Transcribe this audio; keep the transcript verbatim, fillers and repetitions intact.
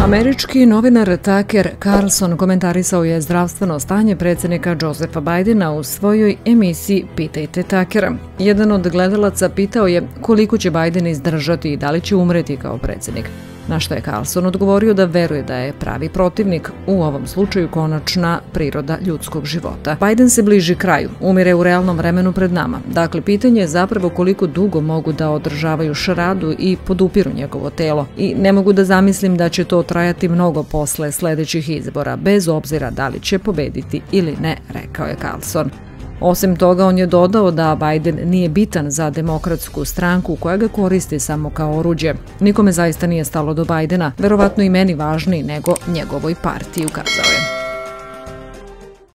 Američki novinar Tucker Carlson komentarisao je zdravstveno stanje predsjednika Josepha Bidena u svojoj emisiji Pitajte Tuckera. Jedan od gledalaca pitao je koliko će Biden izdržati i da li će umreti kao predsjednik. Na što je Carlson odgovorio da veruje da je pravi protivnik, u ovom slučaju konačna priroda ljudskog života. Biden se bliži kraju, umire u realnom vremenu pred nama. Dakle, pitanje je zapravo koliko dugo mogu da održavaju šaradu i podupiru njegovo telo. I ne mogu da zamislim da će to trajati mnogo posle sledećih izbora, bez obzira da li će pobediti ili ne, rekao je Carlson. Osim toga, on je dodao da Biden nije bitan za demokratsku stranku koja ga koristi samo kao oruđe. Nikome zaista nije stalo do Bidena, verovatno i meni važniji nego njegovoj partiji, ukazao je.